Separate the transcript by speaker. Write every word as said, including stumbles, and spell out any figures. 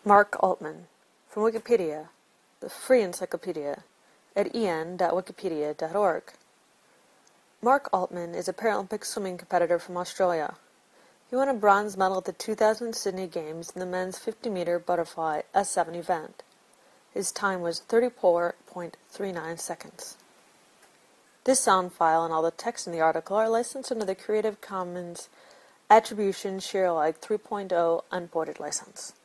Speaker 1: Mark Altman, from Wikipedia, the free encyclopedia, at e n dot wikipedia dot org. Mark Altman is a Paralympic swimming competitor from Australia. He won a bronze medal at the two thousand Sydney Games in the men's fifty meter butterfly S seven event. His time was thirty-four point three nine seconds. This sound file and all the text in the article are licensed under the Creative Commons Attribution Share Alike three point oh Unported license.